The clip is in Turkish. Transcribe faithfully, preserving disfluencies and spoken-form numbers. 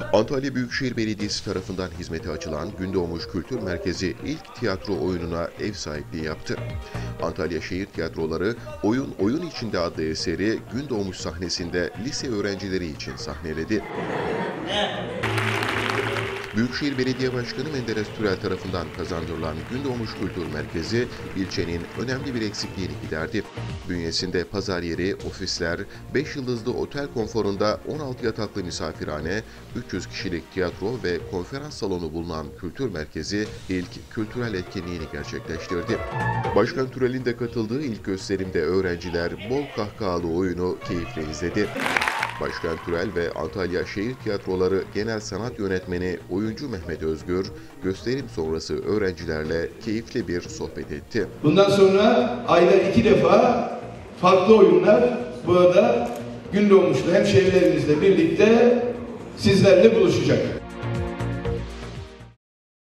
Antalya Büyükşehir Belediyesi tarafından hizmete açılan Gündoğmuş Kültür Merkezi ilk tiyatro oyununa ev sahipliği yaptı. Antalya Şehir Tiyatroları Oyun Oyun İçinde adlı eseri Gündoğmuş sahnesinde lise öğrencileri için sahneledi. Büyükşehir Belediye Başkanı Menderes Türel tarafından kazandırılan Gündoğmuş Kültür Merkezi, ilçenin önemli bir eksikliğini giderdi. Bünyesinde pazar yeri, ofisler, beş yıldızlı otel konforunda on altı yataklı misafirhane, üç yüz kişilik tiyatro ve konferans salonu bulunan kültür merkezi ilk kültürel etkinliğini gerçekleştirdi. Başkan Türel'in de katıldığı ilk gösterimde öğrenciler bol kahkahalı oyunu keyifle izledi. Başkan Türel ve Antalya Şehir Tiyatroları Genel Sanat Yönetmeni oyuncu Mehmet Özgür, gösterim sonrası öğrencilerle keyifli bir sohbet etti. Bundan sonra ayda iki defa farklı oyunlar burada Gündoğmuşlu hemşehrilerimizle birlikte sizlerle buluşacak.